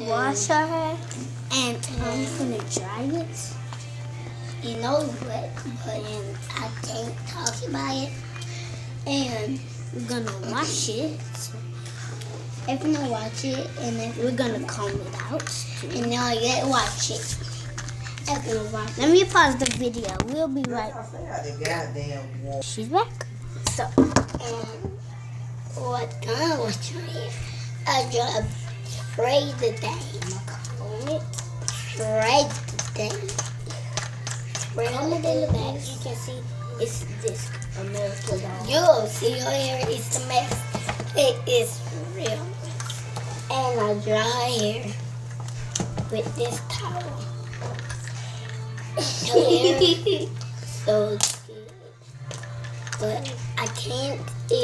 wash our hair, and I'm gonna dry it. You know what? But I can't talk about it. And we're gonna wash it. If you don't watch it, and then we're gonna comb it out. And now I get watch it. Let me pause the video. We'll be right back. She's back. So, what kind of wash your hair? I just spray the thing. Comb it. Spray the thing. Comb it in the back. You can see it's this American doll. You'll see your hair is a mess. It is real mess. And I dry hair with this towel. Hair so good. But I can't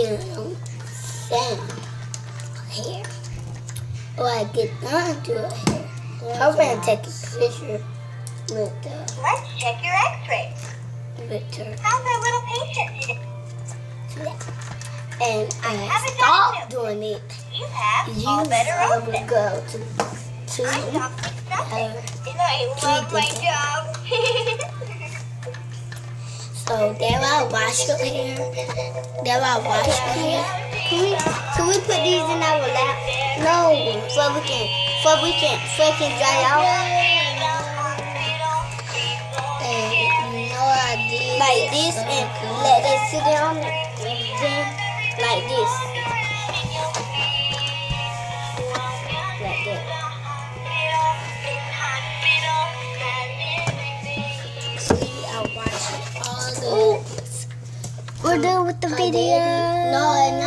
sand hair. Or I get done to her hair. I'm gonna take a picture with Let's check your x-ray. With her. How's our little patient today? And I stopped doing it. You have all better I open. would go to I'm Dr. Stuffing, and I love my job. So there I wash your hair. There I wash your hair. Can we put these in our lap? No, so we can dry out. And you know what I did? Like this, and let it sit down, and then like this. Like that. See, I wash all the. We're done with the video. No.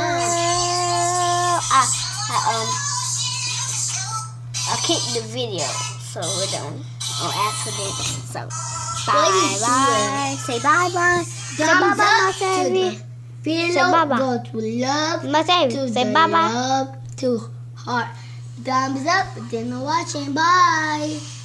I kicked the video, so we're done on accident. So bye. Say bye bye. Say bye bye, Say bye bye. Go to love. Say bye bye. Love to heart. Thumbs up. Then watching. Bye.